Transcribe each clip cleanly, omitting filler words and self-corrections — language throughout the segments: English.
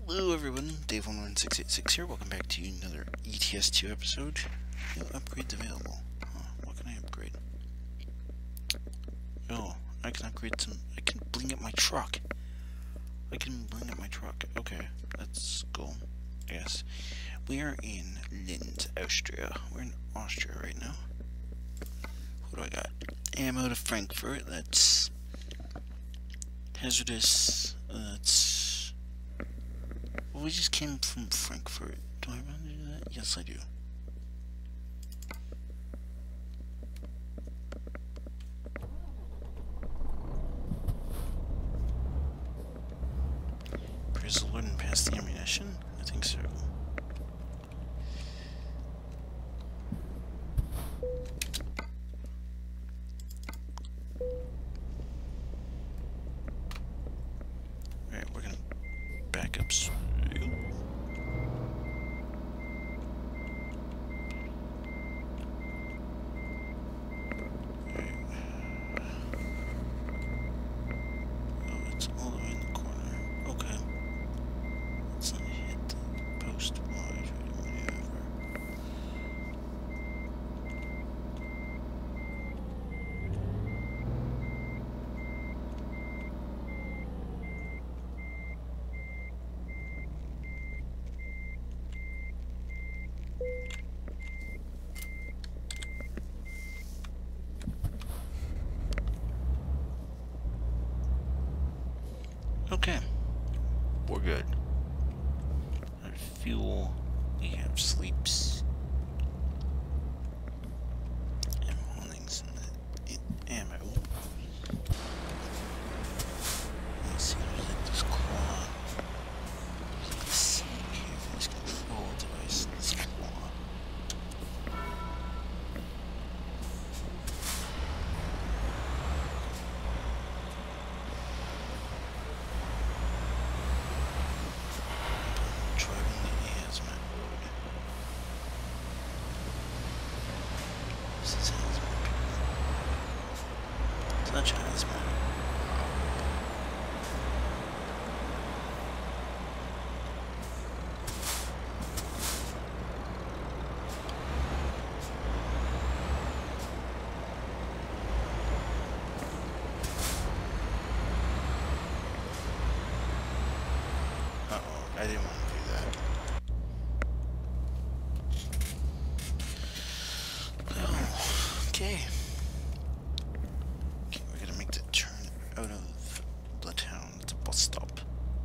Hello everyone, Dave11686 here. Welcome back to another ETS2 episode. No upgrades available. What can I upgrade? Oh, I can upgrade some. I can bling up my truck. Okay, let's go. Yes. We are in Linz, Austria. We're in Austria right now. What do I got? Ammo to Frankfurt. That's hazardous. That's. Well, we just came from Frankfurt. Do I want to do that? Yes, I do. Praise the Lord and pass the ammunition? I think so. Alright, we're gonna back up. Okay, we're good. I have fuel, we have sleeps, and holdings in the ammo. Let's see, there's like this claw. There's like a seat here, this control device, this claw. Such as man. I didn't want to do that. Oh, okay. We're gonna make the turn out of the town. It's a bus stop.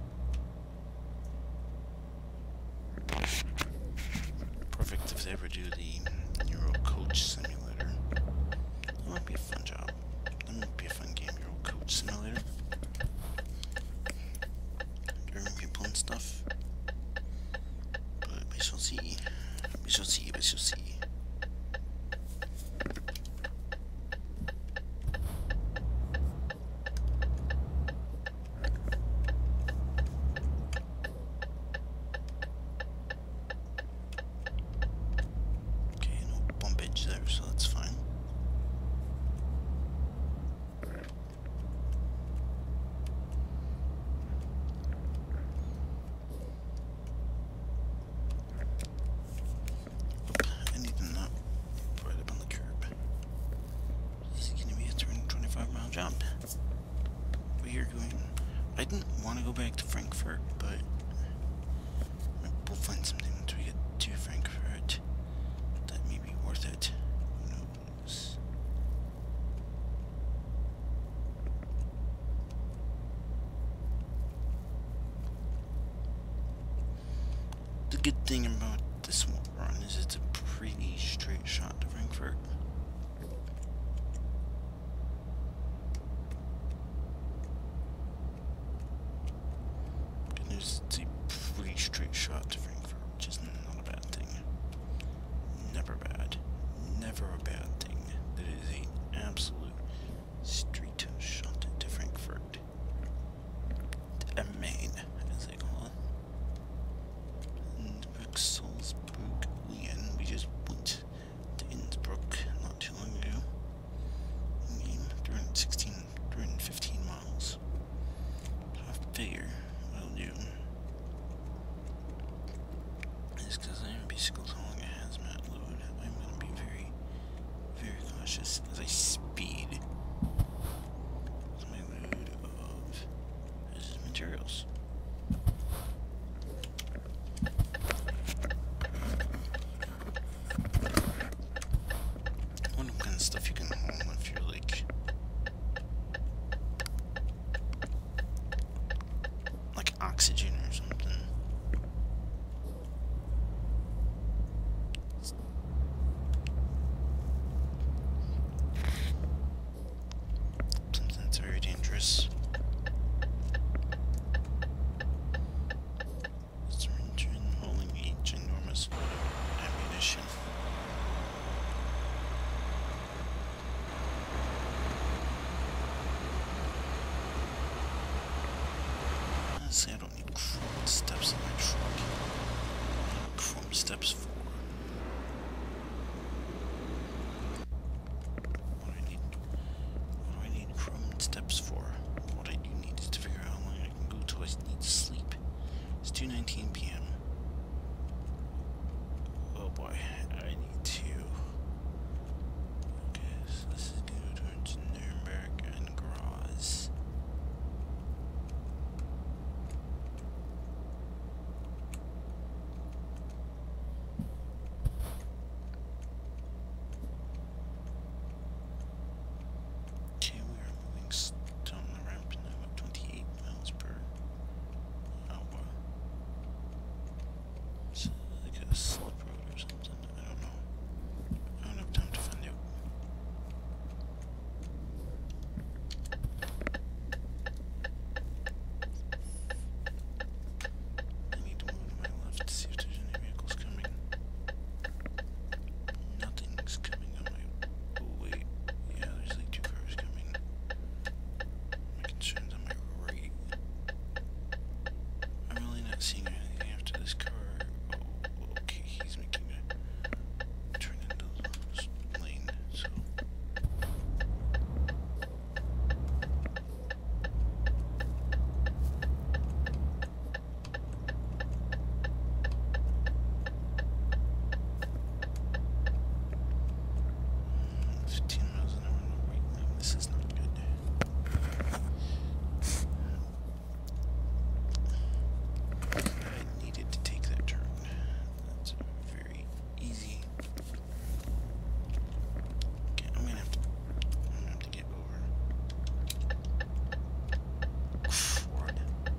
Perfect if they ever do the Euro Coach Simulator. That might be a fun job. That might be a fun game, Euro Coach Simulator. Driving people and stuff. But we shall see. We shall see. We shall see. There, so that's fine. Oop, I need to not right up on the curb. This is gonna be a 325-mile jump. We are going. I didn't want to go back to Frankfurt, but we'll find something once we get to Frankfurt that may be worth it. Who knows? The good thing about this run is it's a pretty straight shot to Frankfurt. Good news, it's a pretty straight shot to Frankfurt, which is not a bad thing. Never bad. Never a bad thing. That is an absolute straight shot to Frankfurt. A Maine, as they call it. Innsbruck, Salzburg, Wien. We just went to Innsbruck not too long ago. In game, 315 miles. So I figure what I'll do Just because I am basically calling a hazmat load, I'm going to be very, very cautious as I speed with my load of hazardous materials. I wonder what kind of stuff you can haul if you're like oxygen or something. Something that's very dangerous. Syringe holding a ginormous load of ammunition. Honestly, I don't need chrome steps in my truck. I need chrome steps for. What do I need chrome steps for? What I do need is to figure out how long I can go till I need to sleep. It's 2:19 p.m. Oh boy, I need to. Okay, so this is gonna go towards Nuremberg and Graz. Okay, we are moving down the ramp now at 28 miles per hour. It's like a slip road or something. I don't know. I don't have time to find out. I need to move to my left to see if there's any vehicles coming. Nothing's coming on my. Oh wait, yeah, there's like 2 cars coming. My concerns on my right. I'm really not seeing anything after this car. Oh, okay, he's making a turn into this lane, so. Mm, 15 miles an hour in the right lane. This is not good. I needed to take that turn. That's very easy. Okay, I'm gonna have to get over. Ford.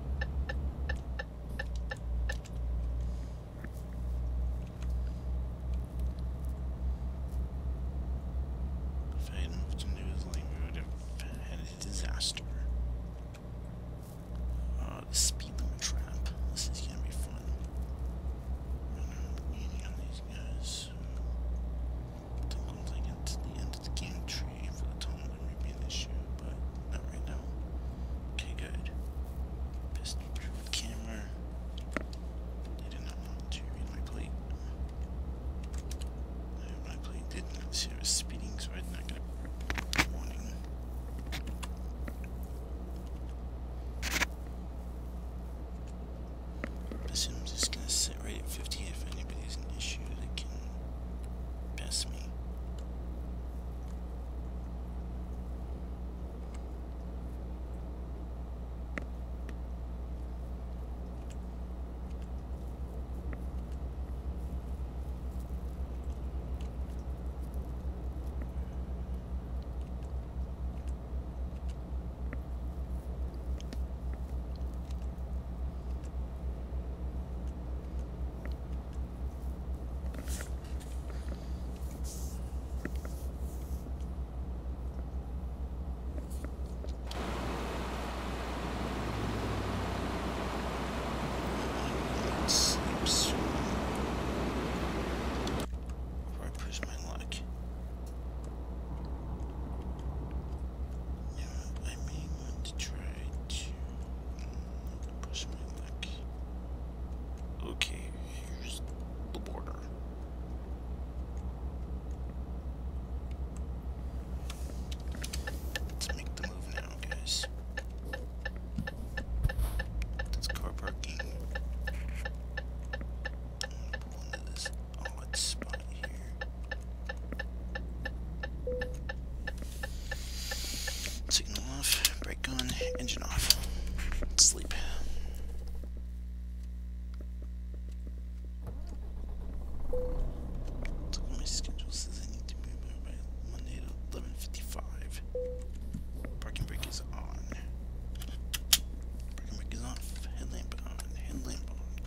If I had moved into his lane, we would have had a disaster. The speed limit trap. This is gonna be fun. I'm leaning on these guys. Don't go like into the end of the game tree for the tunnel. There may be an issue, but not right now. Okay, good. Piston proof camera. They did not want to read my plate. My plate did not see I was speeding, so I did not get a warning. Assume I'm just gonna sit right at 50 if anybody's an issue that can pass me.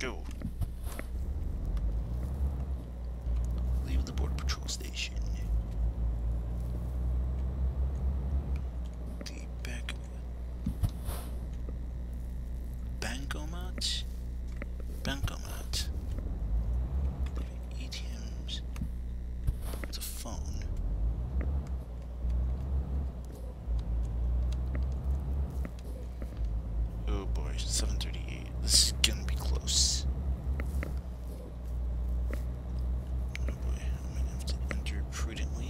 go. Leave the border patrol station. The back Bancomat. Bancomat. ATMs. It's a phone. Oh boy, 7:38. This is gonna be close. Oh boy, I'm gonna have to enter prudently.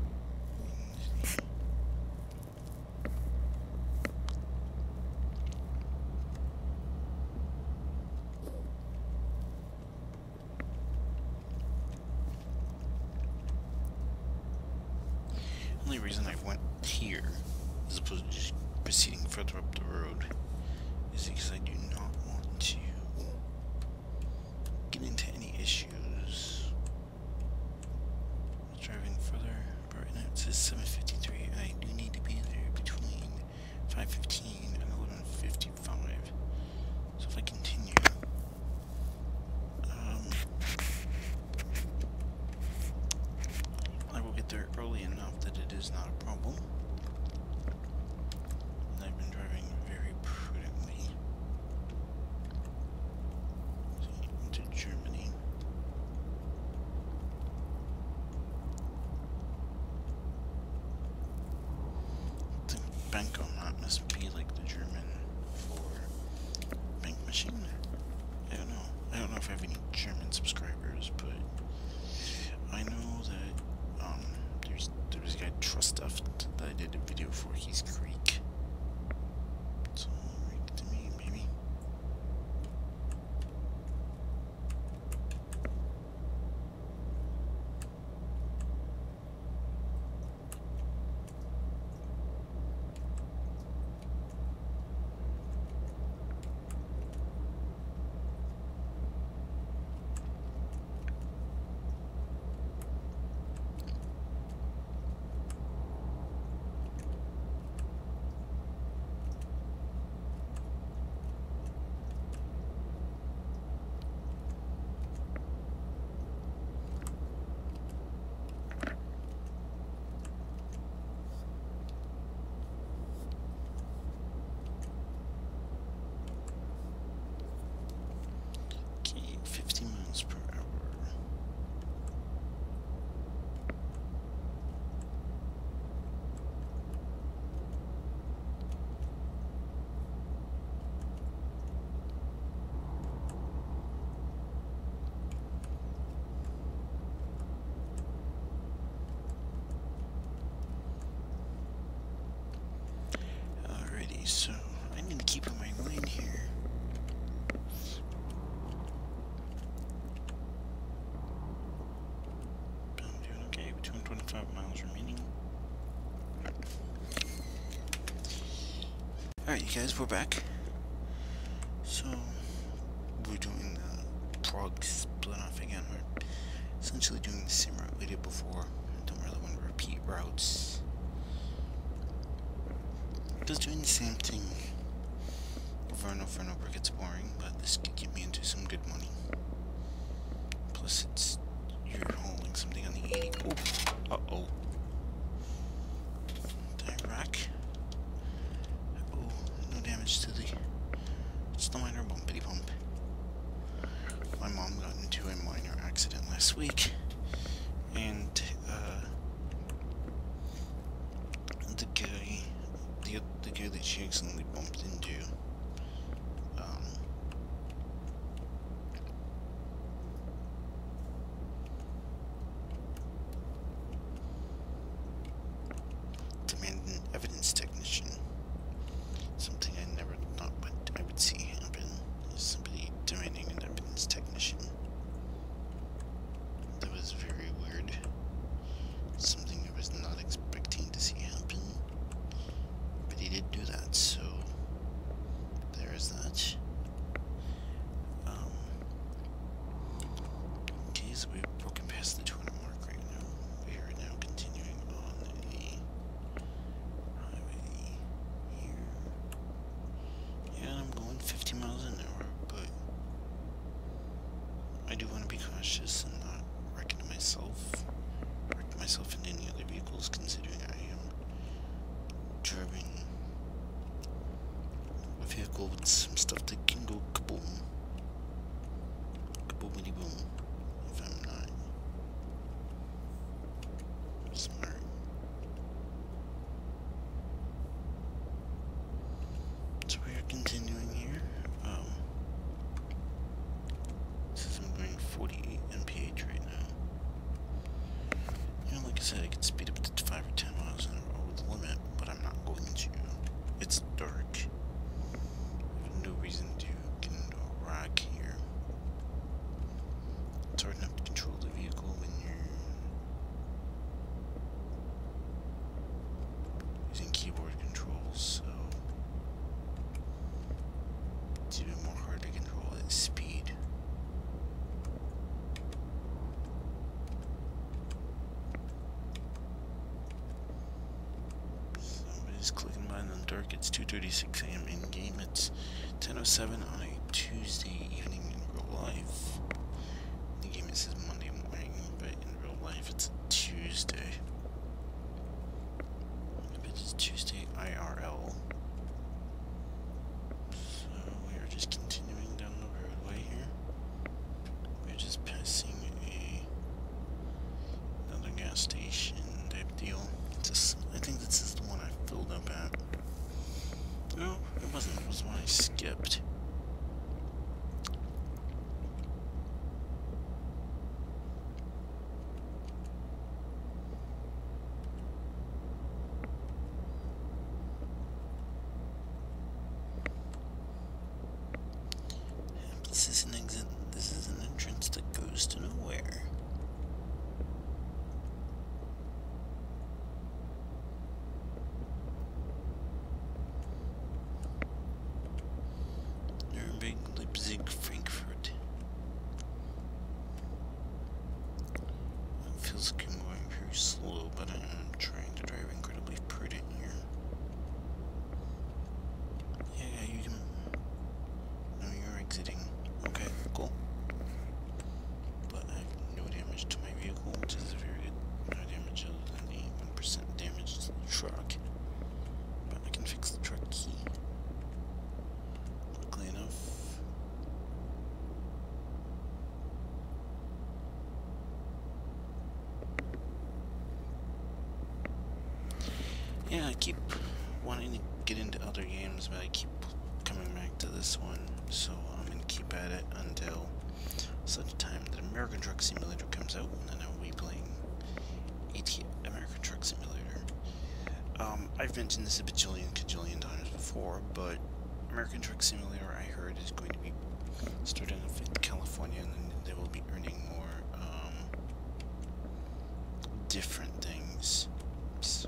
The only reason I went here, as opposed to just proceeding further up the road, is because I do not want to get into any issues. Driving further, but right now it says 7:53, and I do need to be there between 5:15 and 11:55. So if I continue, I will get there early enough that it is not a problem. And I've been driving very prudently into Germany. The bankomat must be like the German for bank machine. I don't know. I don't know if I have any German subscribers, but I know that there was a guy Trust Stuff that I did a video for. He's Greek, so right to me maybe. Okay, 50 miles per hour. Alrighty, so I need to keep in my lane here. I'm doing okay, 225 miles remaining. Alright, you guys, we're back. So, we're doing the Prague split off again. We're essentially doing the same route we did before. I don't really want to repeat routes. Just doing the same thing over and over and over gets boring, but this could get me into some good money. Plus, you're hauling something on the 80. Oh, uh-oh. Did I wreck? Oh, no damage to the... Just a minor bumpity bump. My mom got into a minor accident last week, and the guy that she accidentally bumped into, demanded an evidence technician. Something I never thought I would see happen, is somebody demanding an evidence technician. That was very weird. Something I was not expecting to see happen. But he did do that, so there is that. Okay, so we've broken past the 200 mark right now. We are now continuing on the highway here. Yeah, I'm going 50 miles an hour, but I do want to be cautious and not wreck myself in any other vehicles, considering I am driving a vehicle with some stuff that can go kaboom. Kaboomity boom. If I'm not smart. So we are continuing here. Since I'm going 48 mph right now. You know, like I said, I could speed up to 5 or 10 miles an hour over the limit, but I'm not going to. It's dark. I have no reason to get into a rock here. It's hard enough to control the vehicle when you're using keyboard controls, so it's even more hard to control at speed. Somebody's clicking by in the dark. It's 2:36 a.m. in game. It's 10:07 on a Tuesday evening in real life. In the game it says Monday morning, but in real life it's Tuesday. If it is Tuesday IRL. So we are just continuing down the roadway here. We're just passing another gas station type deal. I think this is the one I filled up at. No, it wasn't. It was one I skipped. This is an exit. This is an entrance that goes to nowhere. Nuremberg, Leipzig, Frankfurt. It feels like I'm going very slow, but I am trying to drive incredibly prudent here. Yeah, you can. No, you're exiting. Okay, cool. But I have no damage to my vehicle, which is very good. No damage other than the 1% damage to the truck. But I can fix the truck key quickly enough. Yeah, I keep wanting to get into other games, but I keep coming back to this one, so I'm gonna keep at it until such time that American Truck Simulator comes out, and then I will be playing American Truck Simulator. I've mentioned this a cajillion times before, but American Truck Simulator, I heard, is going to be starting off in California, and then they will be earning more different things. So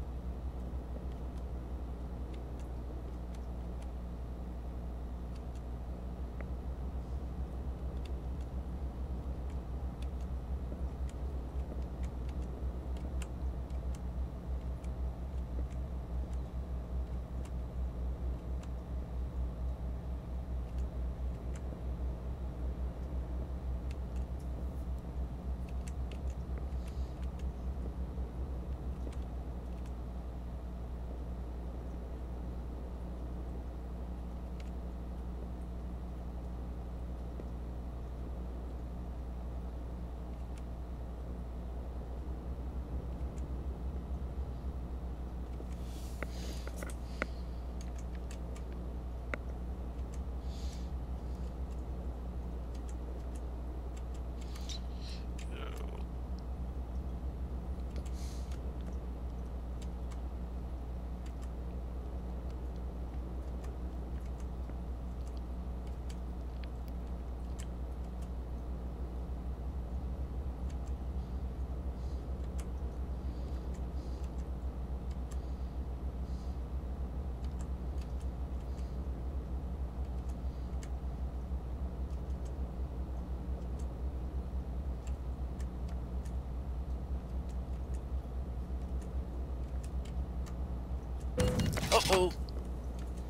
uh-oh.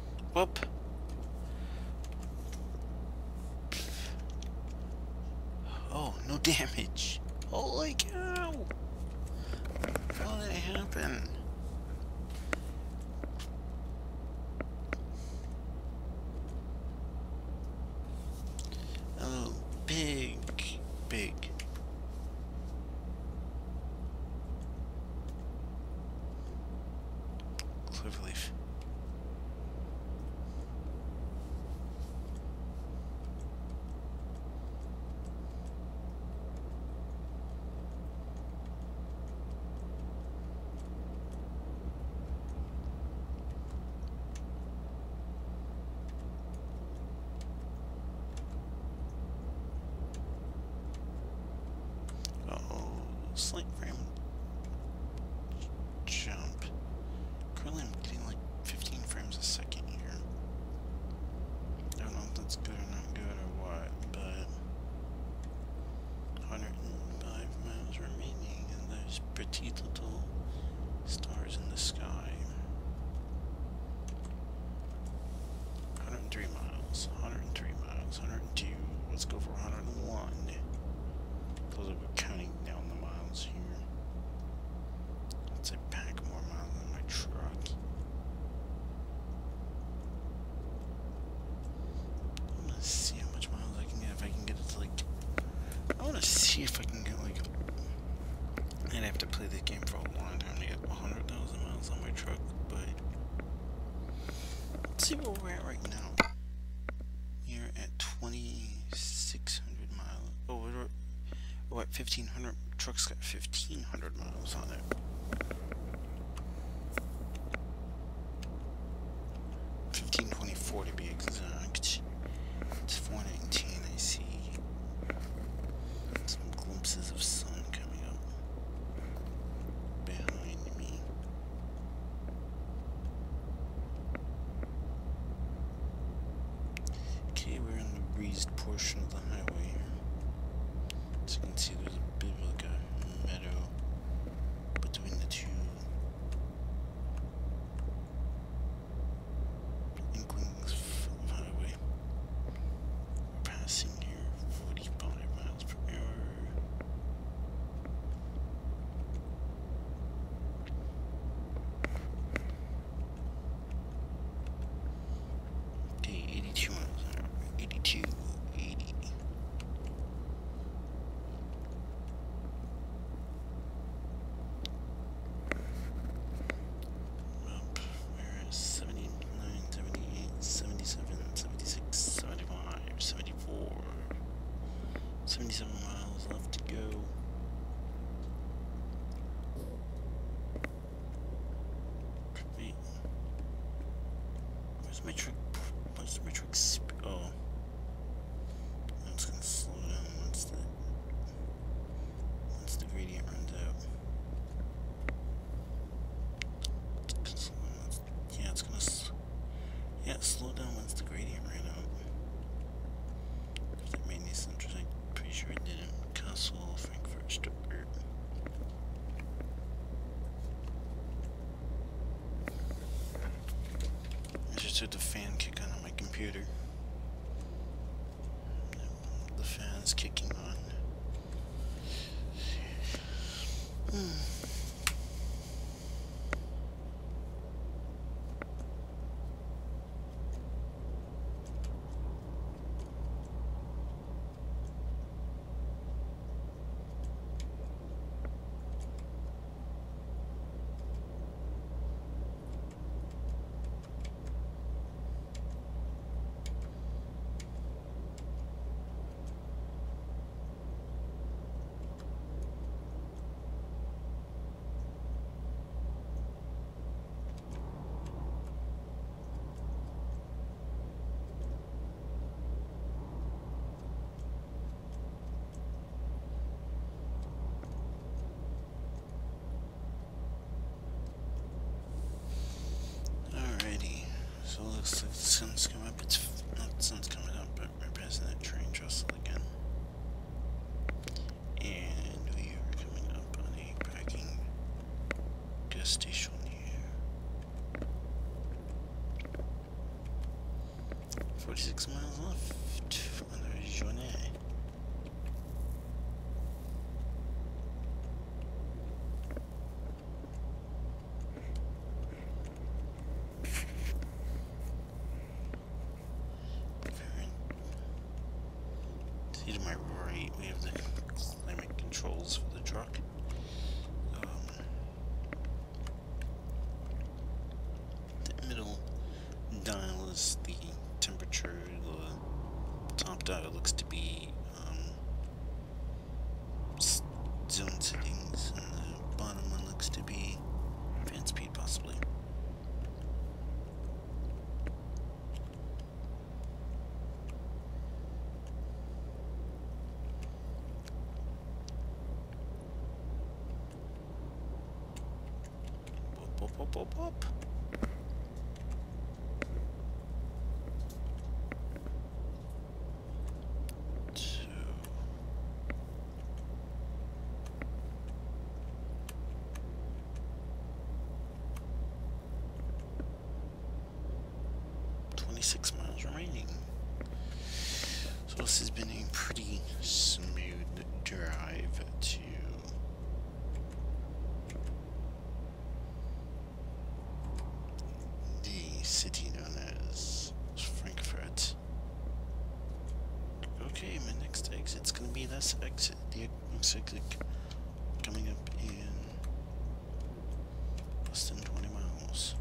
Whoop. Oh, no damage. Holy cow! How did it happen? Oh, big. Cloverleaf. Slight frame jump. Currently I'm getting like 15 frames a second here. I don't know if that's good or not good or what, but 105 miles remaining and there's petite little stars in the sky. 103 miles, 103 miles, 102, let's go for 101. Those are counting down the miles here. Let's say pack more miles than my truck. I'm gonna see how much miles I can get, if I can get it to like... I wanna see if I can get like... I'd have to play this game for a long time to get 100,000 miles on my truck, but... Let's see where we're at right now. We're at 2,600 miles. Oh, we're at 1,500. Truck's got 1,500 miles on it. $15.24 to be exact. It's 4:19. I see some glimpses of sun coming up behind me. Okay, we're in the breezed portion of the highway. As you can see, there's a bit of like a meadow between the two inklings of highway. We're passing here 45 miles per hour. Okay, 82 miles an hour. 82, 80. Up, we're at 79, 78, 77, 76, 75, 74. 77 miles left to go. Wait. Where's my truck? Where's my truck? Oh. It's gonna slow down once the gradient runs out. Yeah, it's gonna slow down once the gradient ran out. If that made any sense, I'm pretty sure it didn't. Castle, Frankfurt, Stuttgart. I just heard the fan kick on my computer. The fan's kicking on. So it looks like the sun's coming up. It's not the sun's coming up, but we're passing that train trestle again. And we are coming up on a parking gas station here. 46 miles left on our journey. to my right, we have the climate controls for the truck. The middle dial is the temperature. The top dial looks to be zone settings, and the bottom one looks to be fan speed, possibly. Up. 26 miles remaining. So this has been a pretty smooth drive to the city known as Frankfurt. Okay, my next exit's gonna be this exit. The next exit coming up in less than 20 miles.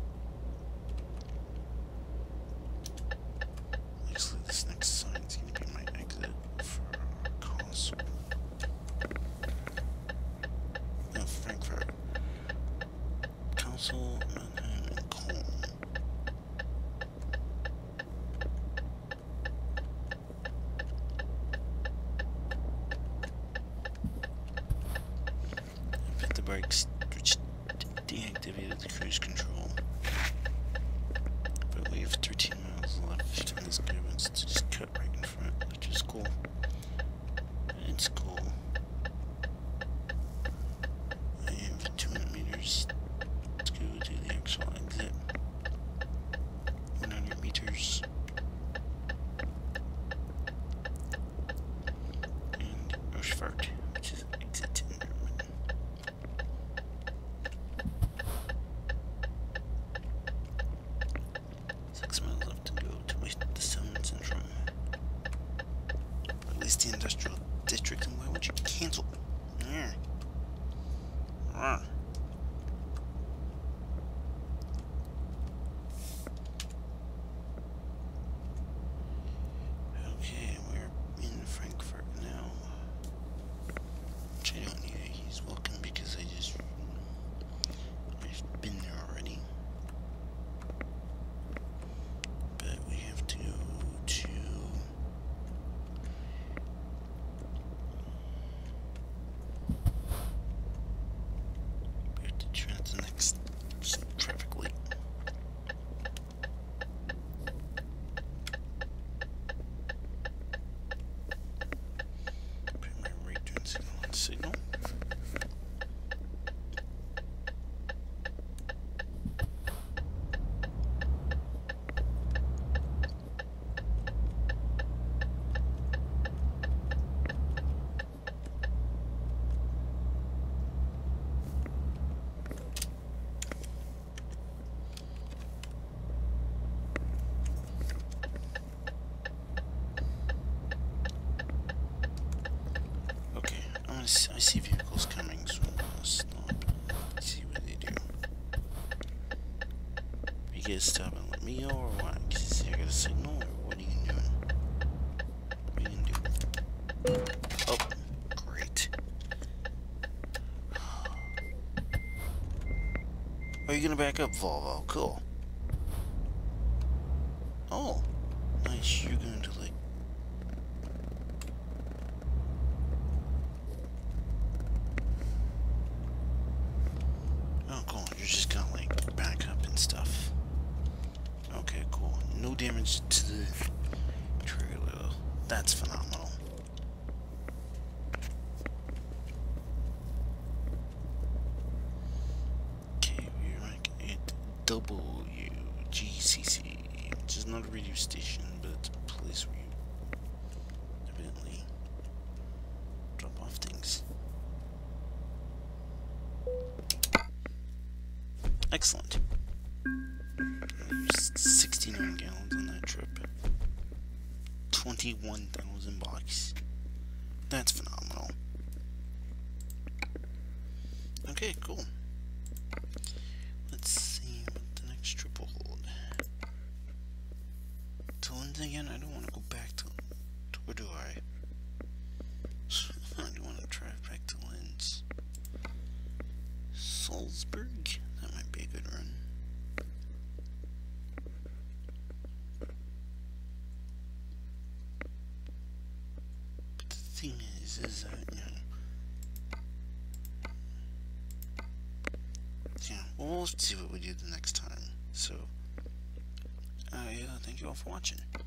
Actually, this next sign is going to be my exit for Kassel. No, Frankfurt. Kassel, Mannheim, and Cologne. I've hit the brakes, which deactivated the cruise control. But we have 13 miles left on this clearance to just cut right in front, which is cool. It's cool. I have 200 meters to go to the actual exit. 100 meters. And Rochefort, which is exit in German. The industrial district, and why would you cancel? Okay, we're in Frankfurt now. Which I don't need a he's welcome because I've been there already. But we have to go to the next traffic light. Put my right turn signal on signal. I see vehicles coming, so I'm gonna stop and see what they do. You guys stop and let me go, or what? Cause I got a signal, or what are you doing? What are you gonna do? Oh, great. Are you gonna back up, Volvo? Cool. Oh, nice. You're going to like. You're just gonna like back up and stuff. Okay, cool. No damage to the trailer though. That's phenomenal. Okay, we're like at WGCC, which is not a radio station, but it's a place where you evidently drop off things. Excellent. 69 gallons on that trip. 21,000 bucks. That's phenomenal. Okay, cool. Let's see what the next trip will hold. To Linz again? I don't want to go back to... Where do I? I do want to drive back to Linz. Salzburg? That might be a good run. But the thing is that, you know... Yeah, we'll see what we do the next time. So, yeah, thank you all for watching.